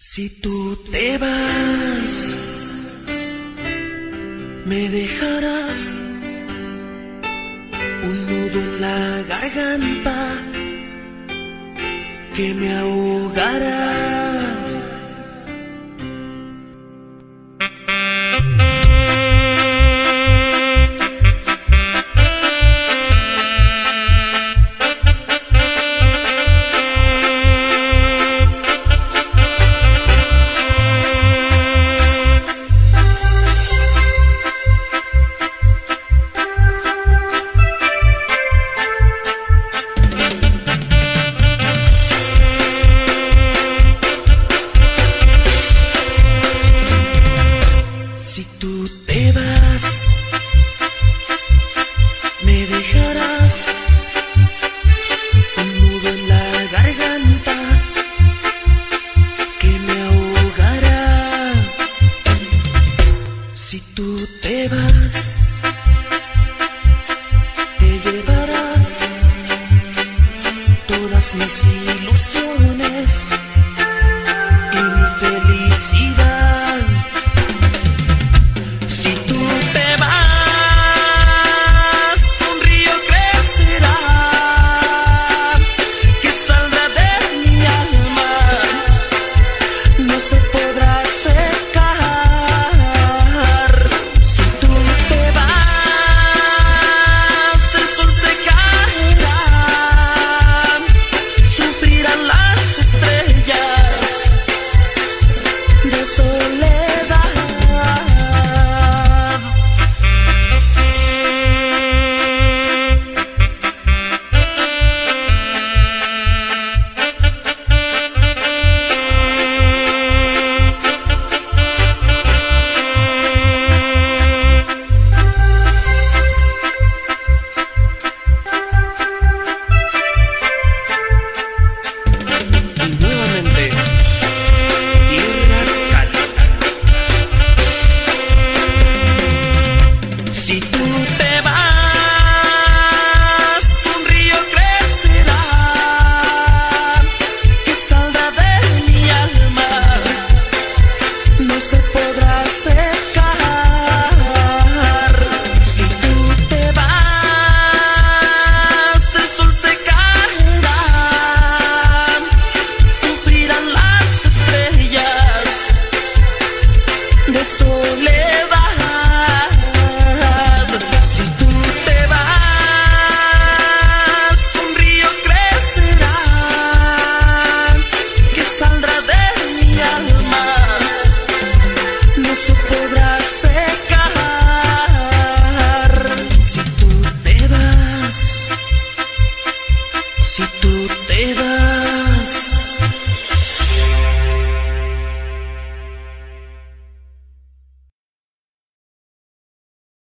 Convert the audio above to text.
Si tú te vas, me dejarás un nudo en la garganta que me ahogará. Si tú te vas, me dejarás un nudo en la garganta que me ahogará. Si tú te vas, te llevarás todas mis ilusiones y mi felicidad. Si tú te vas, un río crecerá que saldrá de mi alma, no se podrá secar. Si tú te vas, el sol se caerá, sufrirán las estrellas de soledad. Si tú te vas, un río crecerá que saldrá de mi alma, no se podrá secar. Si tú te vas, el sol se caerá, sufrirán las estrellas de soledad. Si tú te vas, un río crecerá que saldrá de mi alma, no se podrá secar. Si tú te vas, si tú te vas.